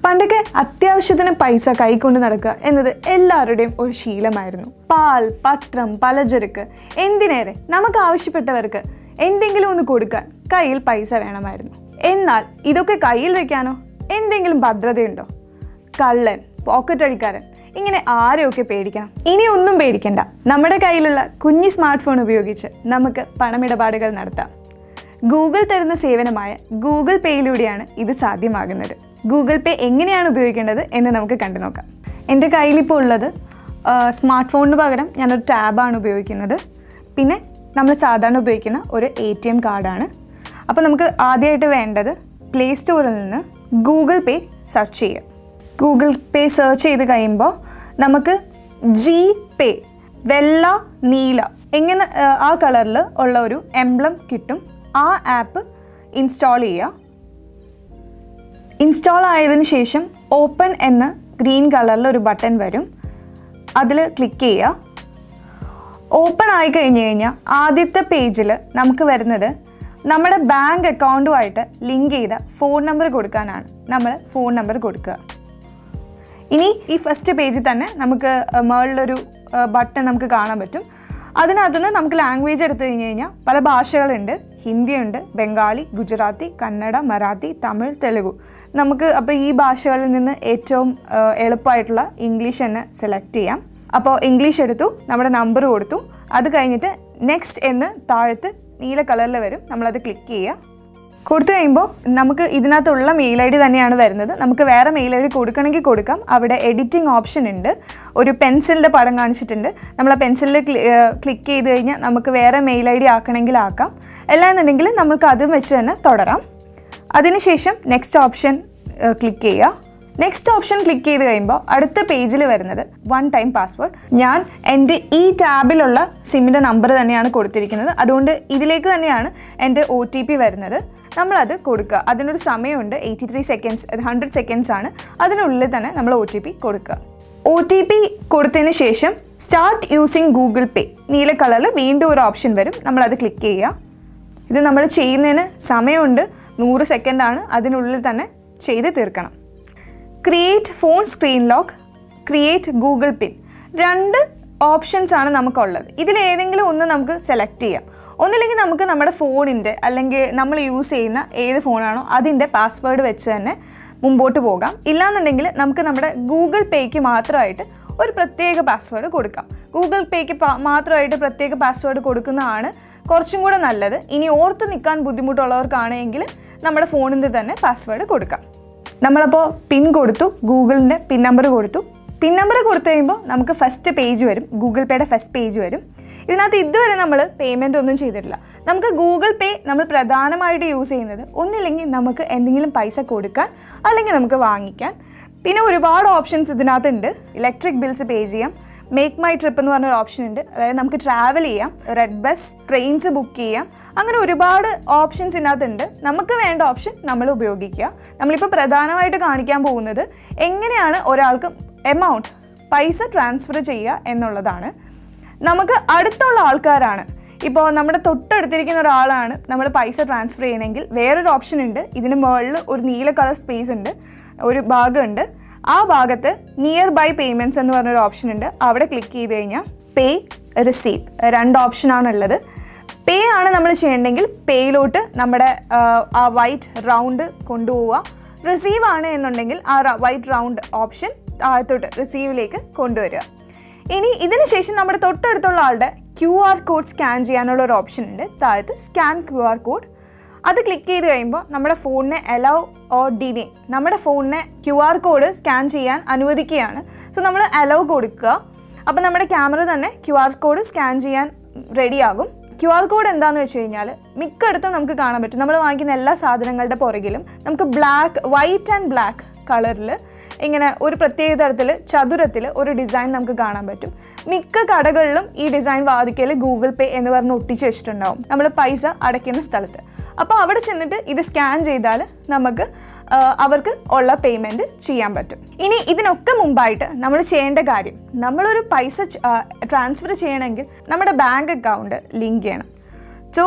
പണ്ടൊക്കെ അത്യാവശ്യത്തിന് പൈസ കൈകൊണ്ട് നടക്കുക എന്നത് എല്ലാവരുടെയും ഒരു ശീലമായിരുന്നു. പാൽ, പത്രം, പലചരക്ക് എന്തിനേറെ നമുക്ക് ആവശ്യപ്പെട്ടവർക്ക് എന്തെങ്കിലും ഒന്ന് കൊടുക്കാൻ കയ്യിൽ പൈസ വേണമായിരുന്നു. എന്നാൽ ഇതൊക്കെ കയ്യിൽ വെക്കാനോ എന്തെങ്കിലും ഭദ്രതയുണ്ടോ? കള്ളൻ, പോക്കറ്റ് അടിക്കാരൻ, ഇങ്ങനെ ആരെയൊക്കെ പേടിക്കണം? ഇനി ഒന്നും പേടിക്കണ്ട. നമ്മുടെ കയ്യിലുള്ള കുഞ്ഞി സ്മാർട്ട് ഫോൺ ഉപയോഗിച്ച് നമുക്ക് പണമിടപാടുകൾ നടത്താം. ഗൂഗിൾ തരുന്ന സേവനമായ ഗൂഗിൾ പേയിലൂടെയാണ് ഇത് സാധ്യമാകുന്നത്. ഗൂഗിൾ പേ എങ്ങനെയാണ് ഉപയോഗിക്കേണ്ടത് എന്ന് നമുക്ക് കണ്ടു നോക്കാം. എൻ്റെ കയ്യിലിപ്പോൾ ഉള്ളത് സ്മാർട്ട് ഫോണിന് പകരം ഞാനൊരു ടാബാണ് ഉപയോഗിക്കുന്നത്. പിന്നെ നമ്മൾ സാധാരണ ഉപയോഗിക്കുന്ന ഒരു ATM കാർഡാണ്. അപ്പോൾ നമുക്ക് ആദ്യമായിട്ട് വേണ്ടത് പ്ലേ സ്റ്റോറിൽ നിന്ന് ഗൂഗിൾ പേ സെർച്ച് ചെയ്യുക. ഗൂഗിൾ പേ സെർച്ച് ചെയ്ത് കഴിയുമ്പോൾ നമുക്ക് G-Pay വെള്ള, നീല ഇങ്ങനെ ആ കളറിൽ ഉള്ള ഒരു എംബ്ലം കിട്ടും. ആ ആപ്പ് ഇൻസ്റ്റാൾ ചെയ്യുക. ഇൻസ്റ്റാൾ ആയതിനു ശേഷം ഓപ്പൺ എന്ന ഗ്രീൻ കളറിൽ ഒരു ബട്ടൺ വരും. അതിൽ ക്ലിക്ക് ചെയ്യുക. ഓപ്പൺ ആയി കഴിഞ്ഞ് കഴിഞ്ഞാൽ ആദ്യത്തെ പേജിൽ നമുക്ക് വരുന്നത് നമ്മുടെ ബാങ്ക് അക്കൗണ്ടുമായിട്ട് ലിങ്ക് ചെയ്ത ഫോൺ നമ്പർ കൊടുക്കാനാണ്. നമ്മൾ ഫോൺ നമ്പർ കൊടുക്കുക. ഇനി ഈ ഫസ്റ്റ് പേജിൽ തന്നെ നമുക്ക് മുകളിലൊരു ബട്ടൺ നമുക്ക് കാണാൻ പറ്റും. അതിനകത്തുനിന്ന് നമുക്ക് ലാംഗ്വേജ് എടുത്തു കഴിഞ്ഞ് കഴിഞ്ഞാൽ പല ഭാഷകളുണ്ട്. ഹിന്ദിയുണ്ട്, ബംഗാളി, ഗുജറാത്തി, കന്നഡ, മറാത്തി, തമിഴ്, തെലുഗു. നമുക്ക് അപ്പോൾ ഈ ഭാഷകളിൽ നിന്ന് ഏറ്റവും എളുപ്പമായിട്ടുള്ള ഇംഗ്ലീഷ് തന്നെ സെലക്ട് ചെയ്യാം. അപ്പോൾ ഇംഗ്ലീഷ് എടുത്തു, നമ്മുടെ നമ്പർ കൊടുത്തു. അത് കഴിഞ്ഞിട്ട് നെക്സ്റ്റ് എന്ന് താഴത്ത് നീല കളറിൽ വരും. നമ്മളത് ക്ലിക്ക് ചെയ്യുക. കൊടുത്തു കഴിയുമ്പോൾ നമുക്ക് ഇതിനകത്തുള്ള മെയിൽ ID തന്നെയാണ് വരുന്നത്. നമുക്ക് വേറെ മെയിൽ ID കൊടുക്കണമെങ്കിൽ കൊടുക്കാം. അവിടെ എഡിറ്റിംഗ് ഓപ്ഷൻ ഉണ്ട്. ഒരു പെൻസിലിൻ്റെ പടം കാണിച്ചിട്ടുണ്ട്. നമ്മൾ ആ പെൻസിലിൽ ക്ലിക്ക് ചെയ്ത് കഴിഞ്ഞാൽ നമുക്ക് വേറെ മെയിൽ ID ആക്കണമെങ്കിൽ ആക്കാം. അല്ലാന്നുണ്ടെങ്കിൽ നമുക്ക് അതും വെച്ച് തന്നെ തുടരാം. അതിനുശേഷം നെക്സ്റ്റ് ഓപ്ഷൻ ക്ലിക്ക് ചെയ്യുക. നെക്സ്റ്റ് ഓപ്ഷൻ ക്ലിക്ക് ചെയ്ത് കഴിയുമ്പോൾ അടുത്ത പേജിൽ വരുന്നത് 1 ടൈം പാസ്വേഡ്. ഞാൻ എൻ്റെ ഈ ടാബിലുള്ള സിമ്മിൻ്റെ നമ്പർ തന്നെയാണ് കൊടുത്തിരിക്കുന്നത്. അതുകൊണ്ട് ഇതിലേക്ക് തന്നെയാണ് എൻ്റെ OTP വരുന്നത്. നമ്മളത് കൊടുക്കുക. അതിനൊരു സമയമുണ്ട്, 83 സെക്കൻഡ്സ്, 100 സെക്കൻഡ്സ് ആണ്. അതിനുള്ളിൽ തന്നെ നമ്മൾ OTP കൊടുക്കുക. OTP കൊടുത്തതിന് ശേഷം സ്റ്റാർട്ട് യൂസിങ് ഗൂഗിൾ പേ നീല കളറിൽ വീണ്ടും ഒരു ഓപ്ഷൻ വരും. നമ്മളത് ക്ലിക്ക് ചെയ്യുക. ഇത് നമ്മൾ ചെയ്യുന്നതിന് സമയമുണ്ട്, 100 സെക്കൻഡാണ്. അതിനുള്ളിൽ തന്നെ ചെയ്ത് തീർക്കണം. Create phone screen lock, create Google PIN, 2 options ആണ് നമുക്കുള്ളത്. ഇതിലേതെങ്കിലും ഒന്ന് നമുക്ക് സെലക്ട് ചെയ്യാം. ഒന്നില്ലെങ്കിൽ നമുക്ക് നമ്മുടെ ഫോണിൻ്റെ അല്ലെങ്കിൽ നമ്മൾ യൂസ് ചെയ്യുന്ന ഏത് ഫോണാണോ അതിൻ്റെ പാസ്വേഡ് വെച്ച് തന്നെ മുമ്പോട്ട് പോകാം. ഇല്ലാന്നുണ്ടെങ്കിൽ നമുക്ക് നമ്മുടെ ഗൂഗിൾ പേയ്ക്ക് മാത്രമായിട്ട് ഒരു പ്രത്യേക പാസ്വേഡ് കൊടുക്കാം. ഗൂഗിൾ പേയ്ക്ക് മാത്രമായിട്ട് പ്രത്യേക പാസ്വേഡ് കൊടുക്കുന്നതാണ് കുറച്ചും കൂടെ നല്ലത്. ഇനി ഓർത്ത് നിൽക്കാൻ ബുദ്ധിമുട്ടുള്ളവർക്കാണെങ്കിൽ നമ്മുടെ ഫോണിൻ്റെ തന്നെ പാസ്വേഡ് കൊടുക്കാം. നമ്മളപ്പോൾ പിൻ കൊടുത്തു, ഗൂഗിളിൻ്റെ പിൻ നമ്പർ കൊടുത്തു. പിൻ നമ്പർ കൊടുത്തു കഴിയുമ്പോൾ നമുക്ക് ഫസ്റ്റ് പേജ് വരും. ഗൂഗിൾ പേയുടെ ഫസ്റ്റ് പേജ് വരും. ഇതിനകത്ത് ഇതുവരെ നമ്മൾ പേയ്മെൻ്റ് ഒന്നും ചെയ്തിട്ടില്ല. നമുക്ക് ഗൂഗിൾ പേ നമ്മൾ പ്രധാനമായിട്ട് യൂസ് ചെയ്യുന്നത് ഒന്നില്ലെങ്കിൽ നമുക്ക് എന്തെങ്കിലും പൈസ കൊടുക്കാൻ, അല്ലെങ്കിൽ നമുക്ക് വാങ്ങിക്കാൻ. പിന്നെ ഒരുപാട് ഓപ്ഷൻസ് ഇതിനകത്തുണ്ട്. ഇലക്ട്രിക് ബിൽസ് പേ ചെയ്യാം, മേക്ക് മൈ ട്രിപ്പ് എന്ന് പറഞ്ഞൊരു ഓപ്ഷൻ ഉണ്ട്. അതായത് നമുക്ക് ട്രാവൽ ചെയ്യാം, റെഡ് ബസ്, ട്രെയിൻസ് ബുക്ക് ചെയ്യാം. അങ്ങനെ ഒരുപാട് ഓപ്ഷൻസ് ഇതിനകത്തുണ്ട്. നമുക്ക് വേണ്ട ഓപ്ഷൻ നമ്മൾ ഉപയോഗിക്കുക. നമ്മളിപ്പോൾ പ്രധാനമായിട്ട് കാണിക്കാൻ പോകുന്നത് എങ്ങനെയാണ് ഒരാൾക്ക് എമൗണ്ട് പൈസ ട്രാൻസ്ഫർ ചെയ്യുക എന്നുള്ളതാണ്. നമുക്ക് അടുത്തുള്ള ആൾക്കാരാണ്, ഇപ്പോൾ നമ്മുടെ തൊട്ടടുത്തിരിക്കുന്ന ഒരാളാണ് നമ്മൾ പൈസ ട്രാൻസ്ഫർ ചെയ്യണമെങ്കിൽ വേറൊരു ഓപ്ഷൻ ഉണ്ട്. ഇതിന് മുകളിൽ ഒരു നീല കളർ സ്പേസ് ഉണ്ട്, ഒരു ഭാഗമുണ്ട്. ആ ഭാഗത്ത് നിയർ ബൈ പേയ്മെൻറ്റ്സ് എന്ന് പറഞ്ഞൊരു ഓപ്ഷൻ ഉണ്ട്. അവിടെ ക്ലിക്ക് ചെയ്ത് കഴിഞ്ഞാൽ പേ, റിസീവ് 2 ഓപ്ഷനാണുള്ളത്. പേ ആണ് നമ്മൾ ചെയ്യണമെങ്കിൽ പേയിലോട്ട് നമ്മുടെ ആ വൈറ്റ് റൗണ്ട് കൊണ്ടുപോവുക. റിസീവ് ആണ് എന്നുണ്ടെങ്കിൽ ആ വൈറ്റ് റൗണ്ട് ഓപ്ഷൻ താഴത്തോട്ട് റിസീവിലേക്ക് കൊണ്ടുവരിക. ഇനി ഇതിന് ശേഷം നമ്മുടെ തൊട്ടടുത്തുള്ള ആളുടെ QR കോഡ് സ്കാൻ ചെയ്യാനുള്ള ഒരു ഓപ്ഷൻ ഉണ്ട്. താഴത്ത് സ്കാൻ QR കോഡ്, അത് ക്ലിക്ക് ചെയ്ത് കഴിയുമ്പോൾ നമ്മുടെ ഫോണിനെ അലൗ ഓർ ഡിനേ, നമ്മുടെ ഫോണിനെ QR കോഡ് സ്കാൻ ചെയ്യാൻ അനുവദിക്കുകയാണ്. സോ നമ്മൾ അലൗ കൊടുക്കുക. അപ്പോൾ നമ്മുടെ ക്യാമറ തന്നെ QR കോഡ് സ്കാൻ ചെയ്യാൻ റെഡിയാകും. QR കോഡ് എന്താണെന്ന് വെച്ച് കഴിഞ്ഞാൽ മിക്കയിടത്തും നമുക്ക് കാണാൻ പറ്റും. നമ്മൾ വാങ്ങിക്കുന്ന എല്ലാ സാധനങ്ങളുടെ പുറകിലും നമുക്ക് വൈറ്റ് ആൻഡ് ബ്ലാക്ക് കളറിൽ ഇങ്ങനെ ഒരു പ്രത്യേക തരത്തിൽ ചതുരത്തിൽ ഒരു ഡിസൈൻ നമുക്ക് കാണാൻ പറ്റും. മിക്ക കടകളിലും ഈ ഡിസൈൻ വാതിക്കൽ ഗൂഗിൾ പേ എന്ന് പറഞ്ഞ് ഒട്ടിച്ച് വെച്ചിട്ടുണ്ടാവും നമ്മൾ പൈസ അടയ്ക്കുന്ന സ്ഥലത്ത്. അപ്പോൾ അവിടെ ചെന്നിട്ട് ഇത് സ്കാൻ ചെയ്താൽ നമുക്ക് അവർക്ക് ഉള്ള പേയ്മെൻറ്റ് ചെയ്യാൻ പറ്റും. ഇനി ഇതിനൊക്കെ മുമ്പായിട്ട് നമ്മൾ ചെയ്യേണ്ട കാര്യം, നമ്മളൊരു പൈസ ട്രാൻസ്ഫർ ചെയ്യണമെങ്കിൽ നമ്മുടെ ബാങ്ക് അക്കൗണ്ട് ലിങ്ക് ചെയ്യണം. സോ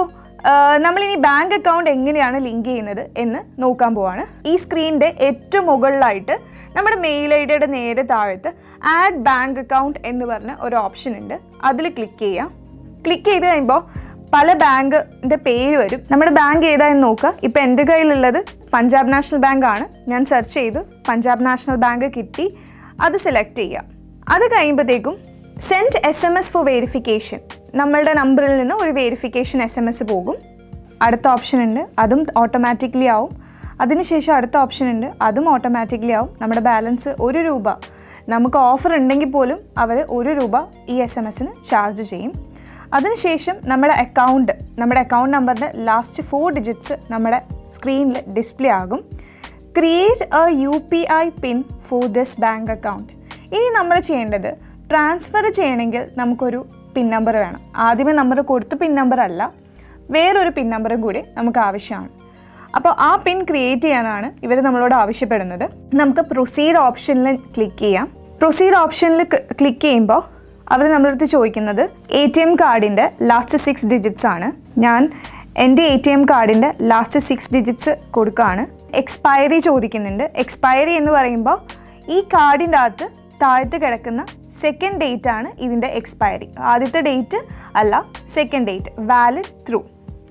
നമ്മളിനി ബാങ്ക് അക്കൗണ്ട് എങ്ങനെയാണ് ലിങ്ക് ചെയ്യുന്നത് എന്ന് നോക്കാൻ പോവാണ്. ഈ സ്ക്രീനിൻ്റെ ഏറ്റവും മുകളിലായിട്ട് നമ്മുടെ മെയിൽ ഐ ഡിയുടെ നേരെ താഴത്ത് ആഡ് ബാങ്ക് അക്കൗണ്ട് എന്ന് പറഞ്ഞ ഒരു ഓപ്ഷൻ ഉണ്ട്. അതിൽ ക്ലിക്ക് ചെയ്യാം. ക്ലിക്ക് ചെയ്ത് കഴിയുമ്പോൾ പല ബാങ്കിൻ്റെ പേര് വരും. നമ്മുടെ ബാങ്ക് ഏതായെന്ന് നോക്കുക. ഇപ്പോൾ എൻ്റെ കയ്യിലുള്ളത് പഞ്ചാബ് നാഷണൽ ബാങ്ക് ആണ്. ഞാൻ സെർച്ച് ചെയ്തു, പഞ്ചാബ് നാഷണൽ ബാങ്ക് കിട്ടി. അത് സെലക്ട് ചെയ്യാം. അത് കഴിയുമ്പോഴത്തേക്കും സെൻഡ് SMS ഫോർ വെരിഫിക്കേഷൻ, നമ്മളുടെ നമ്പറിൽ നിന്ന് ഒരു വെരിഫിക്കേഷൻ SMS പോകും. അടുത്ത ഓപ്ഷൻ ഉണ്ട്, അതും ഓട്ടോമാറ്റിക്കലി ആവും. അതിനുശേഷം അടുത്ത ഓപ്ഷൻ ഉണ്ട്, അതും ഓട്ടോമാറ്റിക്കലി ആവും. നമ്മുടെ ബാലൻസ് ₹1, നമുക്ക് ഓഫർ ഉണ്ടെങ്കിൽ പോലും അവർ ₹1 ഈ SMS-ന് ചാർജ് ചെയ്യും. അതിനുശേഷം നമ്മുടെ അക്കൗണ്ട് നമ്പറിൻ്റെ ലാസ്റ്റ് 4 ഡിജിറ്റ്സ് നമ്മുടെ സ്ക്രീനിൽ ഡിസ്പ്ലേ ആകും. Create a UPI PIN for this bank account. ഇനി നമ്മൾ ചെയ്യേണ്ടത്, ട്രാൻസ്ഫർ ചെയ്യണമെങ്കിൽ നമുക്കൊരു പിൻ നമ്പർ വേണം. ആദ്യമേ നമ്പർ കൊടുത്ത പിൻ നമ്പർ അല്ല, വേറൊരു പിൻ നമ്പറും കൂടി നമുക്ക് ആവശ്യമാണ്. അപ്പോൾ ആ പിൻ ക്രിയേറ്റ് ചെയ്യാനാണ് ഇവർ നമ്മളോട് ആവശ്യപ്പെടുന്നത്. നമുക്ക് പ്രൊസീഡ് ഓപ്ഷനിൽ ക്ലിക്ക് ചെയ്യാം. പ്രൊസീഡ് ഓപ്ഷനിൽ ക്ലിക്ക് ചെയ്യുമ്പോൾ അവർ നമ്മളടുത്ത് ചോദിക്കുന്നത് ATM കാർഡിൻ്റെ ലാസ്റ്റ് 6 ഡിജിറ്റ്സ് ആണ്. ഞാൻ എൻ്റെ ATM കാർഡിൻ്റെ ലാസ്റ്റ് 6 ഡിജിറ്റ്സ് കൊടുക്കുകയാണ്. എക്സ്പയറി ചോദിക്കുന്നുണ്ട്. എക്സ്പയറി എന്ന് പറയുമ്പോൾ ഈ കാർഡിൻ്റെ അകത്ത് താഴത്ത് കിടക്കുന്ന സെക്കൻഡ് ഡേറ്റ് ആണ് ഇതിൻ്റെ എക്സ്പയറി. ആദ്യത്തെ ഡേറ്റ് അല്ല, സെക്കൻഡ് ഡേറ്റ്, വാലിഡ് ത്രൂ.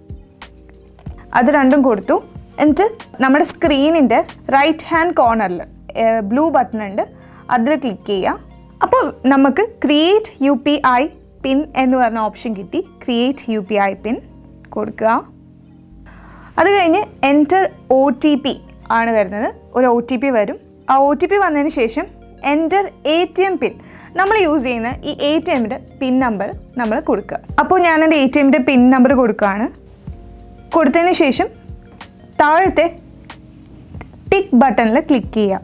അത് രണ്ടും കൊടുത്തു. എന്നിട്ട് നമ്മുടെ സ്ക്രീനിൻ്റെ റൈറ്റ് ഹാൻഡ് കോർണറിൽ ബ്ലൂ ബട്ടൺ ഉണ്ട്, അതിൽ ക്ലിക്ക് ചെയ്യുക. അപ്പോൾ നമുക്ക് ക്രിയേറ്റ് UPI പിൻ എന്ന് പറഞ്ഞ ഓപ്ഷൻ കിട്ടി. ക്രിയേറ്റ് UPI പിൻ കൊടുക്കുക. അത് കഴിഞ്ഞ് എൻറ്റർ OTP ആണ് വരുന്നത്. ഒരു OTP വരും. ആ OTP വന്നതിന് ശേഷം എൻറ്റർ ATM പിൻ, നമ്മൾ യൂസ് ചെയ്യുന്ന ഈ ATMൻ്റെ പിൻ നമ്പർ നമ്മൾ കൊടുക്കുക. അപ്പോൾ ഞാൻ എൻ്റെ ATMൻ്റെ പിൻ നമ്പർ കൊടുക്കുകയാണ്. കൊടുത്തതിന് ശേഷം താഴത്തെ ടിക്ക് ബട്ടണിൽ ക്ലിക്ക് ചെയ്യുക.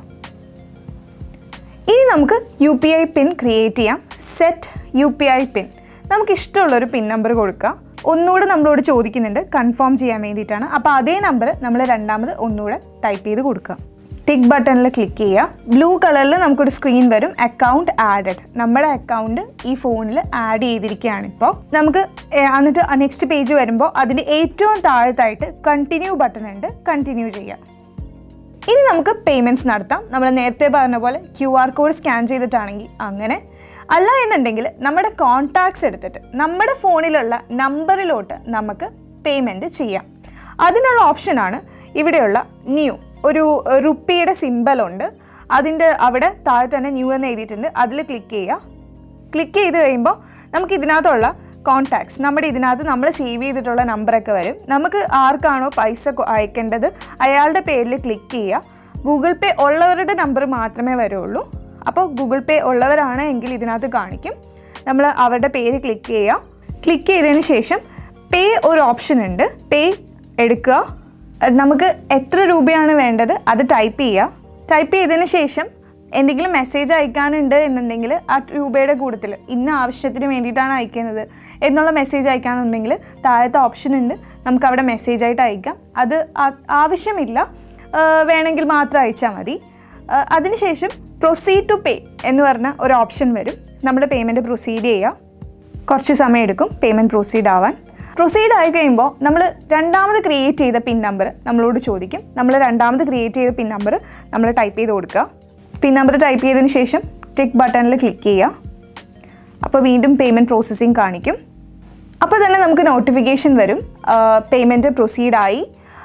ഇനി നമുക്ക് UPI പിൻ ക്രിയേറ്റ് ചെയ്യാം. സെറ്റ് UPI പിൻ, നമുക്ക് ഇഷ്ടമുള്ളൊരു പിൻ നമ്പർ കൊടുക്കുക. ഒന്നുകൂടെ നമ്മളോട് ചോദിക്കുന്നുണ്ട്, കൺഫേം ചെയ്യാൻ വേണ്ടിയിട്ടാണ്. അപ്പോൾ അതേ നമ്പർ നമ്മൾ രണ്ടാമത് ഒന്നുകൂടെ ടൈപ്പ് ചെയ്ത് കൊടുക്കുക. ടിക്ക് ബട്ടണിൽ ക്ലിക്ക് ചെയ്യുക. ബ്ലൂ കളറിൽ നമുക്കൊരു സ്ക്രീൻ വരും, അക്കൗണ്ട് ആഡഡ്. നമ്മുടെ അക്കൗണ്ട് ഈ ഫോണിൽ ആഡ് ചെയ്തിരിക്കുകയാണ് ഇപ്പോൾ. നമുക്ക് എന്നിട്ട് നെക്സ്റ്റ് പേജ് വരുമ്പോൾ അതിൻ്റെ ഏറ്റവും താഴത്തായിട്ട് കണ്ടിന്യൂ ബട്ടൺ ഉണ്ട്, കണ്ടിന്യൂ ചെയ്യാം. ഇനി നമുക്ക് പേയ്മെൻറ്റ്സ് നടത്താം. നമ്മൾ നേരത്തെ പറഞ്ഞ പോലെ QR കോഡ് സ്കാൻ ചെയ്തിട്ടാണെങ്കിൽ അങ്ങനെ, അല്ല എന്നുണ്ടെങ്കിൽ നമ്മുടെ കോൺടാക്ട്സ് എടുത്തിട്ട് നമ്മുടെ ഫോണിലുള്ള നമ്പറിലോട്ട് നമുക്ക് പേയ്മെൻറ്റ് ചെയ്യാം. അതിനുള്ള ഓപ്ഷനാണ് ഇവിടെയുള്ള ന്യൂ. ഒരു റുപ്പിയുടെ സിമ്പലുണ്ട്, അതിൻ്റെ അവിടെ താഴെ തന്നെ ന്യൂ എന്ന് എഴുതിയിട്ടുണ്ട്. അതിൽ ക്ലിക്ക് ചെയ്യുക. ക്ലിക്ക് ചെയ്ത് കഴിയുമ്പോൾ നമുക്ക് ഇതിനകത്തുള്ള കോൺടാക്ട്സ്, നമ്മുടെ ഇതിനകത്ത് നമ്മൾ സേവ് ചെയ്തിട്ടുള്ള നമ്പറൊക്കെ വരും. നമുക്ക് ആർക്കാണോ പൈസ അയക്കേണ്ടത് അയാളുടെ പേരിൽ ക്ലിക്ക് ചെയ്യുക. ഗൂഗിൾ പേ ഉള്ളവരുടെ നമ്പർ മാത്രമേ വരുള്ളൂ. അപ്പോൾ ഗൂഗിൾ പേ ഉള്ളവരാണ് എങ്കിൽ ഇതിനകത്ത് കാണിക്കും. നമ്മൾ അവരുടെ പേര് ക്ലിക്ക് ചെയ്യുക. ക്ലിക്ക് ചെയ്തതിന് ശേഷം പേ ഒരു ഓപ്ഷൻ ഉണ്ട്, പേ എടുക്കുക. നമുക്ക് എത്ര രൂപയാണ് വേണ്ടത് അത് ടൈപ്പ് ചെയ്യുക. ടൈപ്പ് ചെയ്തതിന് ശേഷം എന്തെങ്കിലും മെസ്സേജ് അയക്കാനുണ്ട് എന്നുണ്ടെങ്കിൽ ആ രൂപയുടെ കൂട്ടത്തിൽ ഇന്ന ആവശ്യത്തിന് വേണ്ടിയിട്ടാണ് അയക്കുന്നത് എന്നുള്ള മെസ്സേജ് അയക്കാനുണ്ടെങ്കിൽ താഴത്തെ ഓപ്ഷൻ ഉണ്ട്, നമുക്ക് അവിടെ മെസ്സേജായിട്ട് അയക്കാം. അത് ആവശ്യമില്ല, വേണമെങ്കിൽ മാത്രം അയച്ചാൽ മതി. അതിനുശേഷം പ്രൊസീഡ് ടു പേ എന്ന് പറഞ്ഞ ഒരു ഓപ്ഷൻ വരും. നമ്മുടെ പേയ്മെൻറ്റ് പ്രൊസീഡ് ചെയ്യുക. കുറച്ച് സമയം എടുക്കും പേയ്മെൻറ്റ് പ്രൊസീഡ് ആവാൻ. പ്രൊസീഡ് ആയി കഴിയുമ്പോൾ നമ്മൾ രണ്ടാമത് ക്രിയേറ്റ് ചെയ്ത പിൻ നമ്പർ നമ്മളോട് ചോദിക്കും. നമ്മൾ രണ്ടാമത് ക്രിയേറ്റ് ചെയ്ത പിൻ നമ്പർ നമ്മൾ ടൈപ്പ് ചെയ്ത് കൊടുക്കുക. പിൻ നമ്പർ ടൈപ്പ് ചെയ്തതിന് ശേഷം ടിക്ക് ബട്ടണിൽ ക്ലിക്ക് ചെയ്യുക. അപ്പോൾ വീണ്ടും പേയ്മെൻറ്റ് പ്രോസസ്സിങ് കാണിക്കും. അപ്പോൾ തന്നെ നമുക്ക് നോട്ടിഫിക്കേഷൻ വരും, പേയ്മെൻറ്റ് പ്രൊസീഡായി.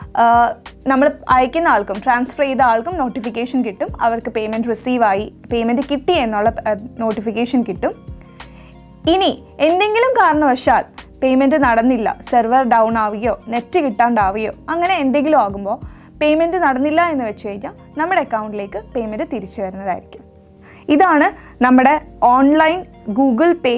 നമ്മൾ അയക്കുന്ന ആൾക്കും ട്രാൻസ്ഫർ ചെയ്ത ആൾക്കും നോട്ടിഫിക്കേഷൻ കിട്ടും, അവർക്ക് പേയ്മെൻറ്റ് റിസീവായി, പേയ്മെൻറ്റ് കിട്ടി എന്നുള്ള നോട്ടിഫിക്കേഷൻ കിട്ടും. ഇനി എന്തെങ്കിലും കാരണവശാൽ പേയ്മെൻറ്റ് നടന്നില്ല, സെർവർ ഡൗൺ ആവുകയോ നെറ്റ് കിട്ടാണ്ടാവുകയോ അങ്ങനെ എന്തെങ്കിലും ആകുമ്പോൾ പേയ്മെൻറ്റ് നടന്നില്ല എന്ന് വെച്ച് കഴിഞ്ഞാൽ നമ്മുടെ അക്കൗണ്ടിലേക്ക് പേയ്മെൻറ്റ് തിരിച്ചു വരുന്നതായിരിക്കും. ഇതാണ് നമ്മുടെ ഓൺലൈൻ ഗൂഗിൾ പേ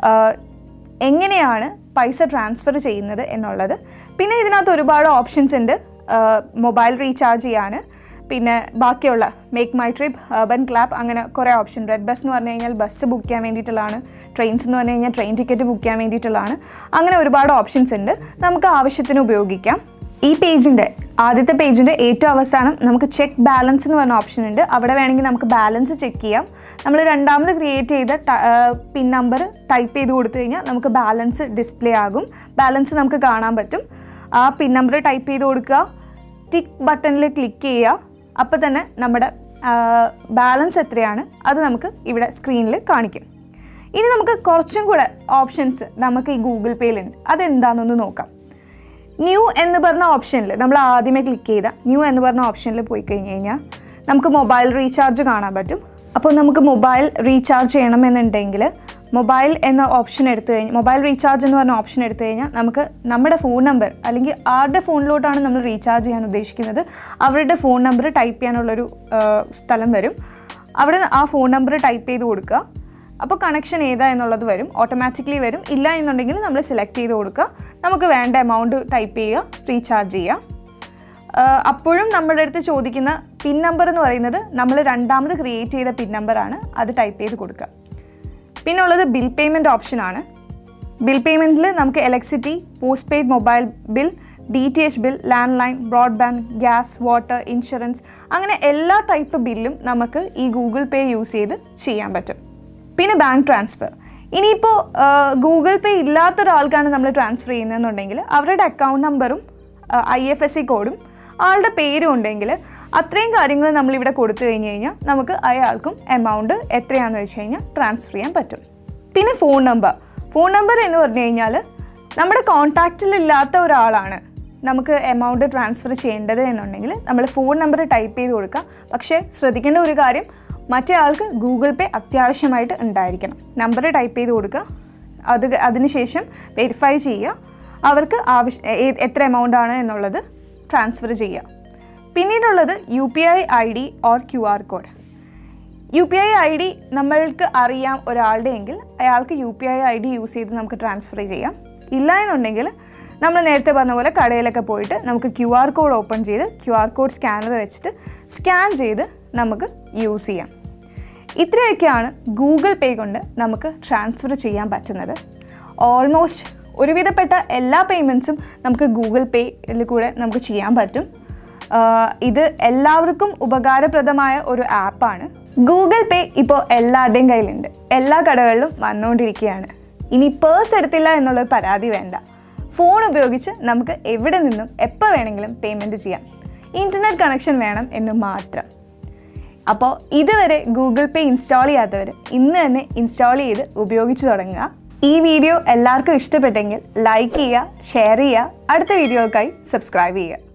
എങ്ങനെയാണ് പൈസ ട്രാൻസ്ഫർ ചെയ്യുന്നത് എന്നുള്ളത്. പിന്നെ ഇതിനകത്ത് ഒരുപാട് ഓപ്ഷൻസ് ഉണ്ട്. മൊബൈൽ റീചാർജ് ചെയ്യാൻ, പിന്നെ ബാക്കിയുള്ള MakeMyTrip, UrbanClap, അങ്ങനെ കുറേ ഓപ്ഷൻ. റെഡ് ബസ് എന്ന് പറഞ്ഞു കഴിഞ്ഞാൽ ബസ് ബുക്ക് ചെയ്യാൻ വേണ്ടിയിട്ടുള്ളതാണ്. ട്രെയിൻസ് എന്ന് പറഞ്ഞു കഴിഞ്ഞാൽ ട്രെയിൻ ടിക്കറ്റ് ബുക്ക് ചെയ്യാൻ വേണ്ടിയിട്ടുള്ളതാണ്. അങ്ങനെ ഒരുപാട് ഓപ്ഷൻസ് ഉണ്ട്, നമുക്ക് ആവശ്യത്തിന് ഉപയോഗിക്കാം. ഈ പേജിൻ്റെ ആദ്യത്തെ പേജിൻ്റെ ഏറ്റവും അവസാനം നമുക്ക് ചെക്ക് ബാലൻസ് എന്ന് പറഞ്ഞ ഓപ്ഷൻ ഉണ്ട്. അവിടെ വേണമെങ്കിൽ നമുക്ക് ബാലൻസ് ചെക്ക് ചെയ്യാം. നമ്മൾ രണ്ടാമത് ക്രിയേറ്റ് ചെയ്ത പിൻ നമ്പർ ടൈപ്പ് ചെയ്ത് കൊടുത്തു കഴിഞ്ഞാൽ നമുക്ക് ബാലൻസ് ഡിസ്പ്ലേ ആകും, ബാലൻസ് നമുക്ക് കാണാൻ പറ്റും. ആ പിൻ നമ്പർ ടൈപ്പ് ചെയ്ത് കൊടുക്കുക, ടിക്ക് ബട്ടണിൽ ക്ലിക്ക് ചെയ്യുക. അപ്പോൾ തന്നെ നമ്മുടെ ബാലൻസ് എത്രയാണ് അത് നമുക്ക് ഇവിടെ സ്ക്രീനിൽ കാണിക്കും. ഇനി നമുക്ക് കുറച്ചും കൂടെ ഓപ്ഷൻസ് നമുക്ക് ഈ ഗൂഗിൾ പേയിലുണ്ട്. അതെന്താണെന്നൊന്ന് നോക്കാം. ന്യൂ എന്ന് പറഞ്ഞ ഓപ്ഷനിൽ നമ്മൾ ആദ്യമേ ക്ലിക്ക് ചെയ്ത ന്യൂ എന്ന് പറഞ്ഞ ഓപ്ഷനിൽ പോയി കഴിഞ്ഞ് കഴിഞ്ഞാൽ നമുക്ക് മൊബൈൽ റീചാർജ് കാണാൻ പറ്റും. അപ്പോൾ നമുക്ക് മൊബൈൽ റീചാർജ് ചെയ്യണമെന്നുണ്ടെങ്കിൽ മൊബൈൽ എന്ന ഓപ്ഷൻ എടുത്തു കഴിഞ്ഞാൽ മൊബൈൽ റീചാർജ് എന്ന് പറഞ്ഞ ഓപ്ഷൻ എടുത്തു കഴിഞ്ഞാൽ നമുക്ക് നമ്മുടെ ഫോൺ നമ്പർ അല്ലെങ്കിൽ ആരുടെ ഫോണിലോട്ടാണ് നമ്മൾ റീചാർജ് ചെയ്യാൻ ഉദ്ദേശിക്കുന്നത് അവരുടെ ഫോൺ നമ്പർ ടൈപ്പ് ചെയ്യാനുള്ളൊരു സ്ഥലം വരും. അവിടെ ആ ഫോൺ നമ്പർ ടൈപ്പ് ചെയ്ത് കൊടുക്കുക. അപ്പോൾ കണക്ഷൻ ഏതാ എന്നുള്ളത് വരും, ഓട്ടോമാറ്റിക്കലി വരും. ഇല്ല എന്നുണ്ടെങ്കിൽ നമ്മൾ സെലക്ട് ചെയ്ത് കൊടുക്കുക, നമുക്ക് വേണ്ട എമൗണ്ട് ടൈപ്പ് ചെയ്യുക, റീചാർജ് ചെയ്യുക. അപ്പോഴും നമ്മുടെ അടുത്ത് ചോദിക്കുന്ന പിൻ നമ്പർ എന്ന് പറയുന്നത് നമ്മൾ രണ്ടാമത് ക്രിയേറ്റ് ചെയ്ത പിൻ നമ്പറാണ്, അത് ടൈപ്പ് ചെയ്ത് കൊടുക്കുക. പിന്നെ ഉള്ളത് ബിൽ പേയ്മെൻറ്റ് ഓപ്ഷനാണ്. ബിൽ പേയ്മെൻറ്റിൽ നമുക്ക് electricity, postpaid mobile bill, DTH bill, landline, broadband, gas, water, insurance, അങ്ങനെ എല്ലാ ടൈപ്പ് ബില്ലും നമുക്ക് ഈ ഗൂഗിൾ പേ യൂസ് ചെയ്ത് ചെയ്യാൻ പറ്റും. പിന്നെ ബാങ്ക് ട്രാൻസ്ഫർ. ഇനിയിപ്പോൾ ഗൂഗിൾ പേ ഇല്ലാത്തൊരാൾക്കാണ് നമ്മൾ ട്രാൻസ്ഫർ ചെയ്യുന്നതെന്നുണ്ടെങ്കിൽ അവരുടെ അക്കൗണ്ട് നമ്പറും IFSC കോഡും ആളുടെ പേരും ഉണ്ടെങ്കിൽ അത്രയും കാര്യങ്ങൾ നമ്മളിവിടെ കൊടുത്തു കഴിഞ്ഞ് കഴിഞ്ഞാൽ നമുക്ക് അയാൾക്കും എമൗണ്ട് എത്രയാണെന്ന് വെച്ച് കഴിഞ്ഞാൽ ട്രാൻസ്ഫർ ചെയ്യാൻ പറ്റും. പിന്നെ ഫോൺ നമ്പർ എന്ന് പറഞ്ഞു കഴിഞ്ഞാൽ നമ്മുടെ കോൺടാക്റ്റിലില്ലാത്ത ഒരാളാണ് നമുക്ക് എമൗണ്ട് ട്രാൻസ്ഫർ ചെയ്യേണ്ടത് എന്നുണ്ടെങ്കിൽ നമ്മൾ ഫോൺ നമ്പർ ടൈപ്പ് ചെയ്ത് കൊടുക്കുക. പക്ഷേ ശ്രദ്ധിക്കേണ്ട ഒരു കാര്യം, മറ്റേ ആൾക്ക് ഗൂഗിൾ പേ അത്യാവശ്യമായിട്ട് ഉണ്ടായിരിക്കണം. നമ്പർ ടൈപ്പ് ചെയ്ത് കൊടുക്കുക, അതിനുശേഷം വെരിഫൈ ചെയ്യുക, അവർക്ക് എത്ര എമൗണ്ട് ആണ് എന്നുള്ളത് ട്രാൻസ്ഫർ ചെയ്യുക. പിന്നീടുള്ളത് UPI ID or QR code. UPI ID നമ്മൾക്ക് അറിയാം ഒരാളുടെ എങ്കിൽ അയാൾക്ക് UPI ID യൂസ് ചെയ്ത് നമുക്ക് ട്രാൻസ്ഫർ ചെയ്യാം. ഇല്ല എന്നുണ്ടെങ്കിൽ നമ്മൾ നേരത്തെ പറഞ്ഞ പോലെ കടയിലൊക്കെ പോയിട്ട് നമുക്ക് QR കോഡ് ഓപ്പൺ ചെയ്ത് QR കോഡ് സ്കാനർ വെച്ചിട്ട് സ്കാൻ ചെയ്ത് നമുക്ക് യൂസ് ചെയ്യാം. ഇത്രയൊക്കെയാണ് ഗൂഗിൾ പേ കൊണ്ട് നമുക്ക് ട്രാൻസ്ഫർ ചെയ്യാൻ പറ്റുന്നത്. ഓൾമോസ്റ്റ് ഒരുവിധപ്പെട്ട എല്ലാ പേയ്മെൻറ്റ്സും നമുക്ക് ഗൂഗിൾ പേയിൽ കൂടെ നമുക്ക് ചെയ്യാൻ പറ്റും. ഇത് എല്ലാവർക്കും ഉപകാരപ്രദമായ ഒരു ആപ്പാണ്. ഗൂഗിൾ പേ ഇപ്പോൾ എല്ലാവരുടെയും കയ്യിലുണ്ട്, എല്ലാ കടകളിലും വന്നുകൊണ്ടിരിക്കുകയാണ്. ഇനി പേഴ്സ് എടുത്തില്ല എന്നുള്ളൊരു പരാതി വേണ്ട. ഫോൺ ഉപയോഗിച്ച് നമുക്ക് എവിടെ നിന്നും എപ്പോൾ വേണമെങ്കിലും പേയ്മെൻറ്റ് ചെയ്യാം. ഇൻ്റർനെറ്റ് കണക്ഷൻ വേണം എന്ന് മാത്രം. അപ്പോൾ ഇതുവരെ ഗൂഗിൾ പേ ഇൻസ്റ്റാൾ ചെയ്യാത്തവർ ഇന്ന് തന്നെ ഇൻസ്റ്റാൾ ചെയ്ത് ഉപയോഗിച്ച് തുടങ്ങുക. ഈ വീഡിയോ എല്ലാവർക്കും ഇഷ്ടപ്പെട്ടെങ്കിൽ ലൈക്ക് ചെയ്യുക, ഷെയർ ചെയ്യുക, അടുത്ത വീഡിയോകൾക്കായി സബ്സ്ക്രൈബ് ചെയ്യുക.